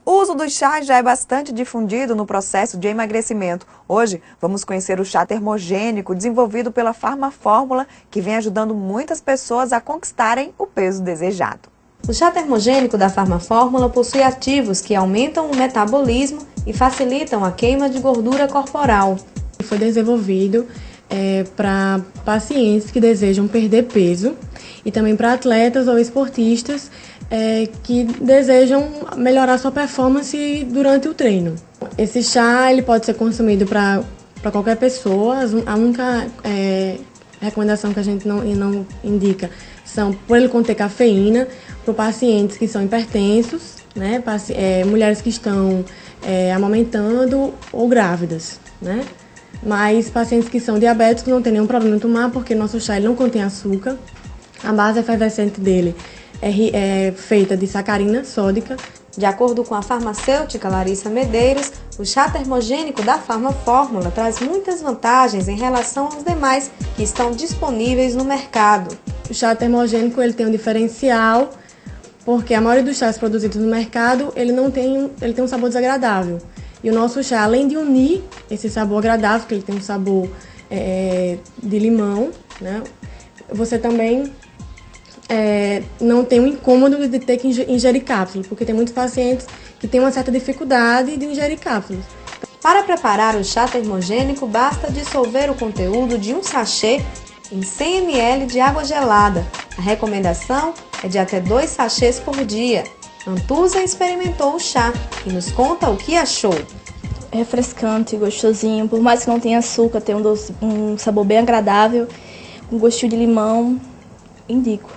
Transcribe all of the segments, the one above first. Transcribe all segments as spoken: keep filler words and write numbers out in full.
O uso do chá já é bastante difundido no processo de emagrecimento. Hoje, vamos conhecer o chá termogênico desenvolvido pela Farmafórmula, que vem ajudando muitas pessoas a conquistarem o peso desejado. O chá termogênico da Farmafórmula possui ativos que aumentam o metabolismo e facilitam a queima de gordura corporal. Foi desenvolvido é, para pacientes que desejam perder peso e também para atletas ou esportistas é, que desejam melhorar sua performance durante o treino. Esse chá ele pode ser consumido para para qualquer pessoa. A única é, recomendação que a gente não, não indica são por ele conter cafeína para pacientes que são hipertensos, né, paci é, mulheres que estão é, amamentando ou grávidas, né? Mas pacientes que são diabéticos não tem nenhum problema em tomar, porque nosso chá ele não contém açúcar. A base efervescente dele é, é feita de sacarina sódica. De acordo com a farmacêutica Larissa Medeiros, o chá termogênico da Farmafórmula traz muitas vantagens em relação aos demais que estão disponíveis no mercado. O chá termogênico ele tem um diferencial, porque a maioria dos chás produzidos no mercado ele não tem, ele tem um sabor desagradável. E o nosso chá, além de unir esse sabor agradável, que ele tem um sabor é, de limão, né, você também é, não tem o incômodo de ter que ingerir cápsulas, porque tem muitos pacientes que têm uma certa dificuldade de ingerir cápsulas. Para preparar o chá termogênico, basta dissolver o conteúdo de um sachê em cem mililitros de água gelada. A recomendação é de até dois sachês por dia. Antusa experimentou o chá e nos conta o que achou. É refrescante, gostosinho, por mais que não tenha açúcar, tem um, doce, um sabor bem agradável, um gostinho de limão, indico.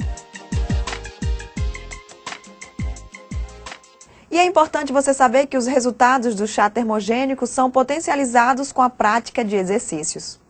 E é importante você saber que os resultados do chá termogênico são potencializados com a prática de exercícios.